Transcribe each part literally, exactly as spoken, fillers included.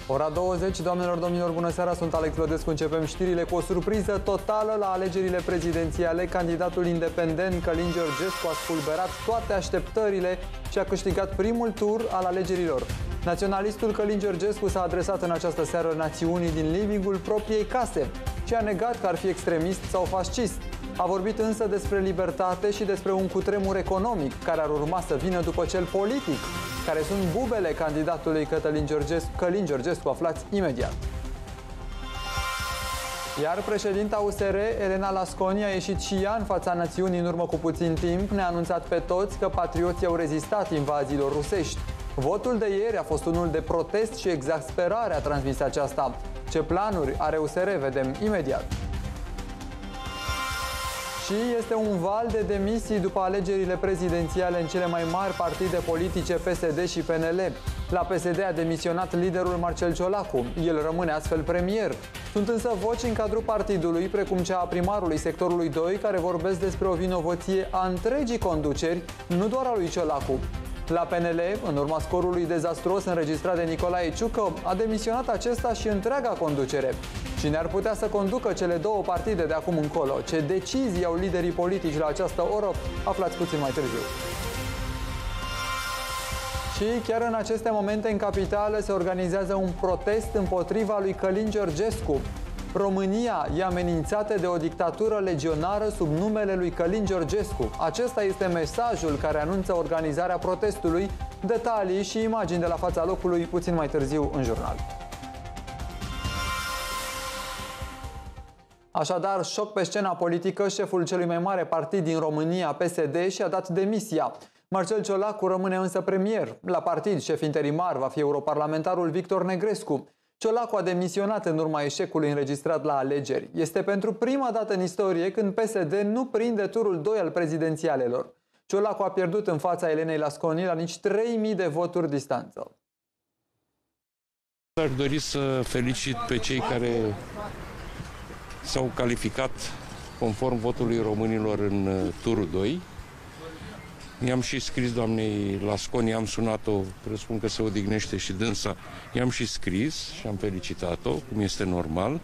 Ora douăzeci, doamnelor, domnilor, bună seara, sunt Alex Lodescu. Începem știrile cu o surpriză totală la alegerile prezidențiale. Candidatul independent Călin Georgescu a spulberat toate așteptările și a câștigat primul tur al alegerilor. Naționalistul Călin Georgescu s-a adresat în această seară națiunii din livingul propriei case și a negat că ar fi extremist sau fascist. A vorbit însă despre libertate și despre un cutremur economic care ar urma să vină după cel politic. Care sunt bubele candidatului Cătălin Georgescu, Călin Georgescu, aflați imediat. Iar președinta U S R, Elena Lasconi, a ieșit și ea în fața națiunii în urmă cu puțin timp. Ne-a anunțat pe toți că patrioții au rezistat invaziilor rusești. Votul de ieri a fost unul de protest și exasperare, a transmis aceasta. Ce planuri are U S R, vedem imediat. Și este un val de demisii după alegerile prezidențiale în cele mai mari partide politice, P S D și P N L. La P S D a demisionat liderul Marcel Ciolacu. El rămâne astfel premier. Sunt însă voci în cadrul partidului, precum cea a primarului sectorului doi, care vorbesc despre o vinovăție a întregii conduceri, nu doar a lui Ciolacu. La P N L, în urma scorului dezastruos înregistrat de Nicolae Ciucă, a demisionat acesta și întreaga conducere. Cine ar putea să conducă cele două partide de acum încolo? Ce decizii au liderii politici la această oră? Aflați puțin mai târziu. Și chiar în aceste momente în capitală se organizează un protest împotriva lui Călin Georgescu. România e amenințată de o dictatură legionară sub numele lui Călin Georgescu. Acesta este mesajul care anunță organizarea protestului. Detalii și imagini de la fața locului puțin mai târziu în jurnal. Așadar, șoc pe scena politică, șeful celui mai mare partid din România, P S D, și-a dat demisia. Marcel Ciolacu rămâne însă premier. La partid, șef interimar va fi europarlamentarul Victor Negrescu. Ciolacu a demisionat în urma eșecului înregistrat la alegeri. Este pentru prima dată în istorie când P S D nu prinde turul doi al prezidențialelor. Ciolacu a pierdut în fața Elenei Lasconi la nici trei mii de voturi distanță. Aș dori să felicit pe cei care s-au calificat conform votului românilor în turul doi. I-am și scris doamnei Lasconi, am sunat-o, presupun că se odihnește și dânsa, i-am și scris și am felicitat-o, cum este normal.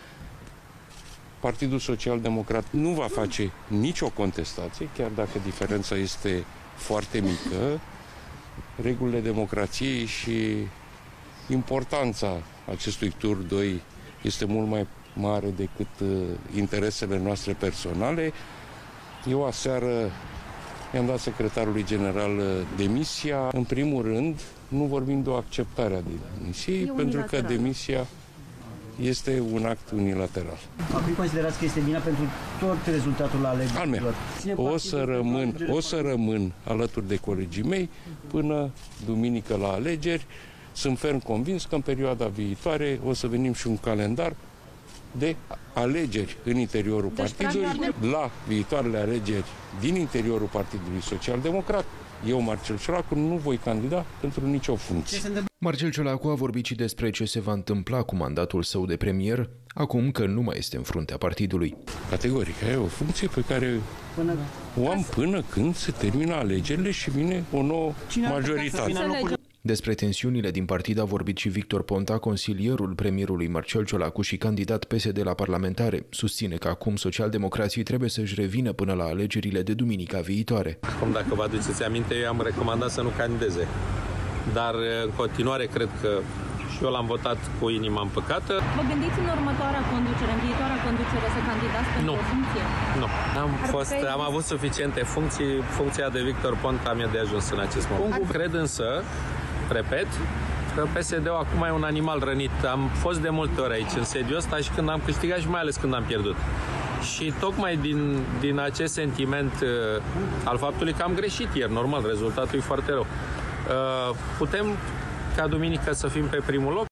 Partidul Social Democrat nu va face nicio contestație, chiar dacă diferența este foarte mică. Regulile democrației și importanța acestui tur doi este mult mai mare decât uh, interesele noastre personale. Eu aseară i-am dat secretarului general uh, demisia. În primul rând, nu vorbim de o acceptare a demisiei, pentru că demisia este un act unilateral. Acum considerați că este bine pentru tot rezultatul alegerilor? Al meu. O să rămân, o să rămân alături de colegii mei până duminică la alegeri. Sunt ferm convins că în perioada viitoare o să venim și un calendar de alegeri în interiorul deci, partidului, la viitoarele alegeri din interiorul Partidului Social Democrat. Eu, Marcel Ciolacu, nu voi candida pentru nicio funcție. Marcel Ciolacu a vorbit și despre ce se va întâmpla cu mandatul său de premier, acum că nu mai este în fruntea partidului. Categoric, e o funcție pe care o am până când se termină alegerile și vine o nouă majoritate. Despre tensiunile din partid a vorbit și Victor Ponta, consilierul premierului Marcel Ciolacu și candidat P S D la parlamentare. Susține că acum socialdemocrații trebuie să-și revină până la alegerile de duminica viitoare. Cum dacă vă aduceți aminte, eu am recomandat să nu candideze. Dar în continuare cred că și eu l-am votat cu inima împăcată. Vă gândiți în următoarea conducere, în viitoarea conducere, să candidați pentru nu. o funcție? Nu. Am, fost, am avut suficiente funcții. Funcția de Victor Ponta mi-a de ajuns în acest moment. Ar... Cred însă, repet, că P S D-ul acum e un animal rănit. Am fost de multe ori aici în sediul ăsta și când am câștigat și mai ales când am pierdut. Și tocmai din, din acest sentiment uh, al faptului că am greșit ieri, normal, rezultatul e foarte rău. Uh, putem ca duminică să fim pe primul loc.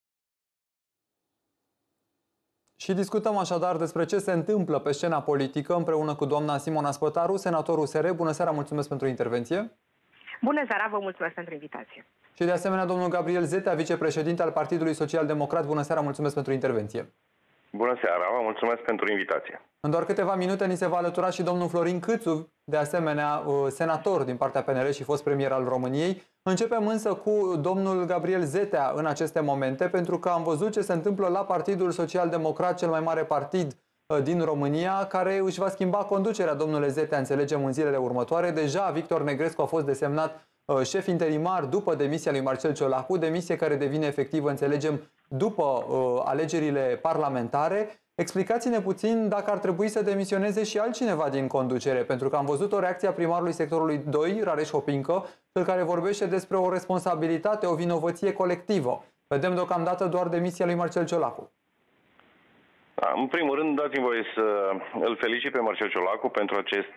Și discutăm așadar despre ce se întâmplă pe scena politică împreună cu doamna Simona Spătaru, senatorul U S R. Bună seara, mulțumesc pentru intervenție. Bună seara, vă mulțumesc pentru invitație. Și de asemenea domnul Gabriel Zetea, vicepreședinte al Partidului Social Democrat. Bună seara, mulțumesc pentru intervenție. Bună seara, vă mulțumesc pentru invitație. În doar câteva minute ni se va alătura și domnul Florin Câțu, de asemenea senator din partea P N L și fost premier al României. Începem însă cu domnul Gabriel Zetea în aceste momente, pentru că am văzut ce se întâmplă la Partidul Social Democrat, cel mai mare partid din România, care își va schimba conducerea. Domnule Zetea, înțelegem în zilele următoare. Deja Victor Negrescu a fost desemnat șef interimar după demisia lui Marcel Ciolacu, demisie care devine efectivă, înțelegem, după uh, alegerile parlamentare. Explicați-ne puțin dacă ar trebui să demisioneze și altcineva din conducere, pentru că am văzut o reacție a primarului sectorului doi, Rareș Hopincă, cel care vorbește despre o responsabilitate, o vinovăție colectivă. Vedem deocamdată doar demisia lui Marcel Ciolacu. Da, în primul rând, dați-mi voie să îl felicit pe Marcel Ciolacu pentru acest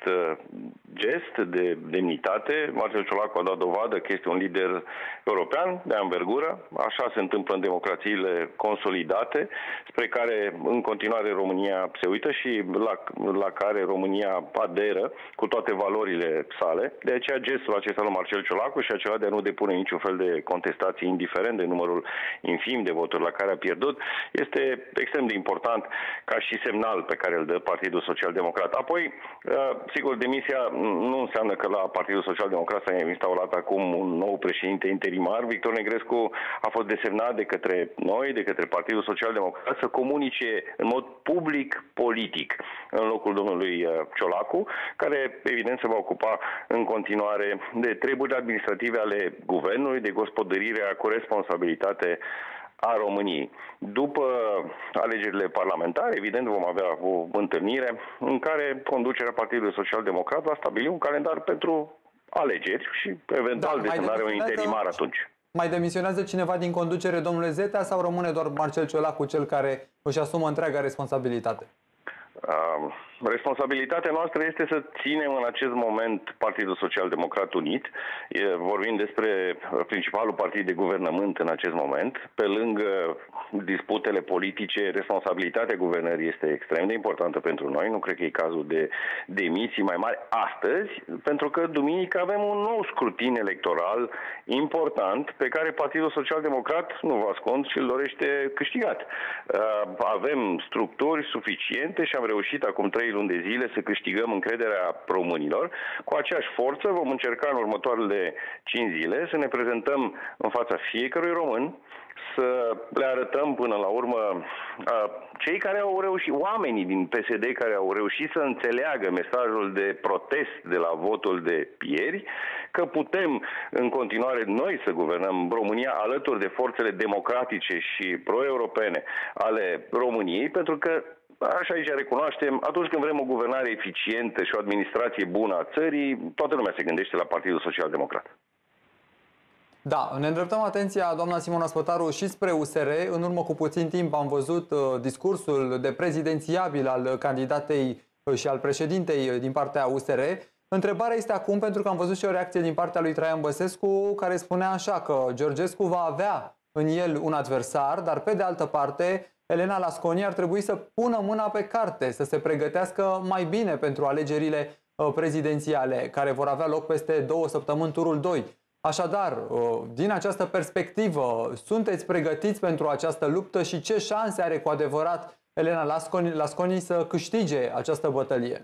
gest de demnitate. Marcel Ciolacu a dat dovadă că este un lider european de anvergură. Așa se întâmplă în democrațiile consolidate, spre care în continuare România se uită și la, la care România aderă cu toate valorile sale. De aceea gestul acesta lui Marcel Ciolacu și acela de a nu depune niciun fel de contestație, indiferent de numărul infim de voturi la care a pierdut, este extrem de important ca și semnal pe care îl dă Partidul Social Democrat. Apoi, sigur, demisia nu înseamnă că la Partidul Social Democrat s-a instaurat acum un nou președinte interimar. Victor Negrescu a fost desemnat de către noi, de către Partidul Social Democrat, să comunice în mod public politic în locul domnului Ciolacu, care evident se va ocupa în continuare de treburi administrative ale guvernului, de gospodărirea cu responsabilitate a României. După alegerile parlamentare, evident, vom avea o întâlnire în care conducerea Partidului Social Democrat va stabili un calendar pentru alegeri și eventual da, desemnarea un interimar atunci. Mai demisionează cineva din conducere, domnule Zetea, sau rămâne doar Marcel Ciolacu cel care își asumă întreaga responsabilitate? Uh, responsabilitatea noastră este să ținem în acest moment Partidul Social Democrat unit. E, vorbim despre principalul partid de guvernământ în acest moment. Pe lângă disputele politice, responsabilitatea guvernării este extrem de importantă pentru noi. Nu cred că e cazul de demisii mai mari astăzi, pentru că duminică avem un nou scrutin electoral important pe care Partidul Social Democrat, nu vă ascund, și îl dorește câștigat. Uh, avem structuri suficiente și am reușit acum trei luni de zile să câștigăm încrederea românilor. Cu aceeași forță vom încerca în următoarele cinci zile să ne prezentăm în fața fiecărui român, să le arătăm până la urmă cei care au reușit, oamenii din P S D care au reușit să înțeleagă mesajul de protest de la votul de ieri, că putem în continuare noi să guvernăm România alături de forțele democratice și pro-europene ale României, pentru că așa aici recunoaștem, atunci când vrem o guvernare eficientă și o administrație bună a țării, toată lumea se gândește la Partidul Social Democrat. Da, ne îndreptăm atenția, doamna Simona Spătaru, și spre U S R. În urmă cu puțin timp am văzut uh, discursul de prezidențiabil al candidatei uh, și al președintei din partea U S R. Întrebarea este acum, pentru că am văzut și o reacție din partea lui Traian Băsescu, care spunea așa că Georgescu va avea în el un adversar, dar pe de altă parte Elena Lasconi ar trebui să pună mâna pe carte, să se pregătească mai bine pentru alegerile prezidențiale, care vor avea loc peste două săptămâni, turul doi. Așadar, din această perspectivă, sunteți pregătiți pentru această luptă și ce șanse are cu adevărat Elena Lasconi, Lasconi să câștige această bătălie?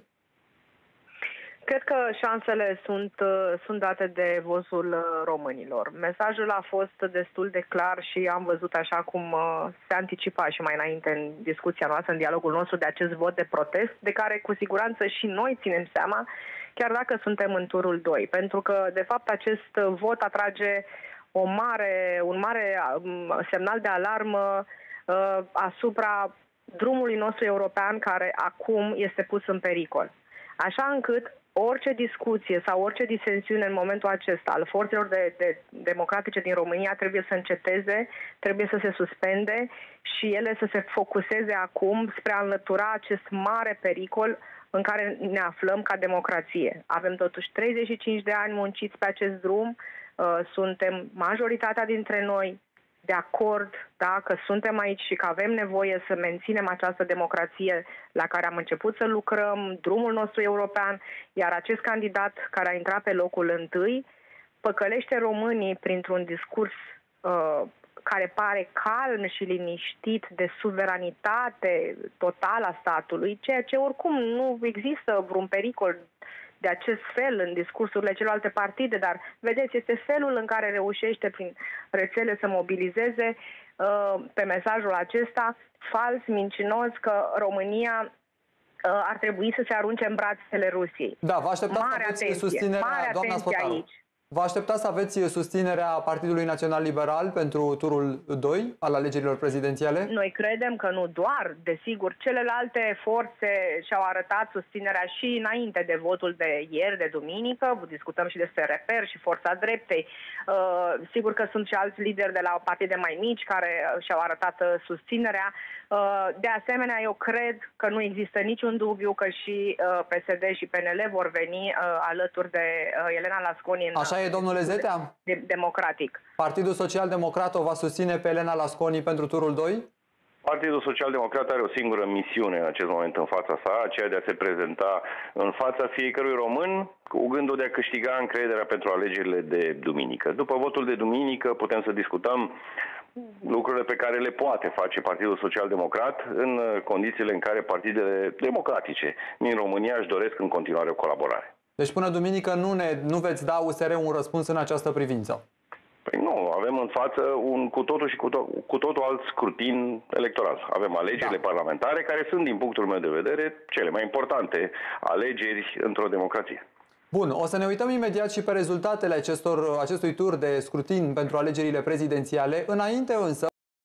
Cred că șansele sunt, sunt date de vozul românilor. Mesajul a fost destul de clar și am văzut, așa cum se anticipa și mai înainte în discuția noastră, în dialogul nostru, de acest vot de protest, de care cu siguranță și noi ținem seama, chiar dacă suntem în turul doi. Pentru că, de fapt, acest vot atrage o mare, un mare semnal de alarmă uh, asupra drumului nostru european, care acum este pus în pericol. Așa încât orice discuție sau orice disensiune în momentul acesta al forțelor de, de, democratice din România trebuie să înceteze, trebuie să se suspende și ele să se focuseze acum spre a înlătura acest mare pericol în care ne aflăm ca democrație. Avem totuși treizeci și cinci de ani munciți pe acest drum, suntem majoritatea dintre noi de acord, da, că suntem aici și că avem nevoie să menținem această democrație la care am început să lucrăm, drumul nostru european, iar acest candidat care a intrat pe locul întâi păcălește românii printr-un discurs uh, care pare calm și liniștit de suveranitate totală a statului, ceea ce oricum nu există vreun pericol de acest fel în discursurile celelalte partide, dar vedeți, este felul în care reușește prin rețele să mobilizeze uh, pe mesajul acesta fals, mincinos, că România uh, ar trebui să se arunce în brațele Rusiei. Da, vă așteptați mare să aveți atenție, susținerea, mare doamna atenție Spătaru. aici. Vă așteptați să aveți susținerea Partidului Național Liberal pentru turul doi al alegerilor prezidențiale? Noi credem că nu doar, desigur, celelalte forțe și-au arătat susținerea și înainte de votul de ieri, de duminică. Discutăm și despre Reper și Forța Dreptei. Uh, sigur că sunt și alți lideri de la partide mai mici care și-au arătat susținerea. Uh, de asemenea, eu cred că nu există niciun dubiu că și uh, P S D și P N L vor veni uh, alături de uh, Elena Lasconi în Așa e, domnule Zetea? De democratic. Partidul Social-Democrat o va susține pe Elena Lasconi pentru turul doi? Partidul Social-Democrat are o singură misiune în acest moment în fața sa, aceea de a se prezenta în fața fiecărui român cu gândul de a câștiga încrederea pentru alegerile de duminică. După votul de duminică putem să discutăm lucrurile pe care le poate face Partidul Social-Democrat în condițiile în care partidele democratice din România își doresc în continuare o colaborare. Deci până duminică nu, ne, nu veți da U S R un răspuns în această privință? Păi nu, avem în față un cu totul și cu, to- cu totul alt scrutin electoral. Avem alegerile da. parlamentare care sunt, din punctul meu de vedere, cele mai importante alegeri într-o democrație. Bun, o să ne uităm imediat și pe rezultatele acestor, acestui tur de scrutin pentru alegerile prezidențiale. Înainte însă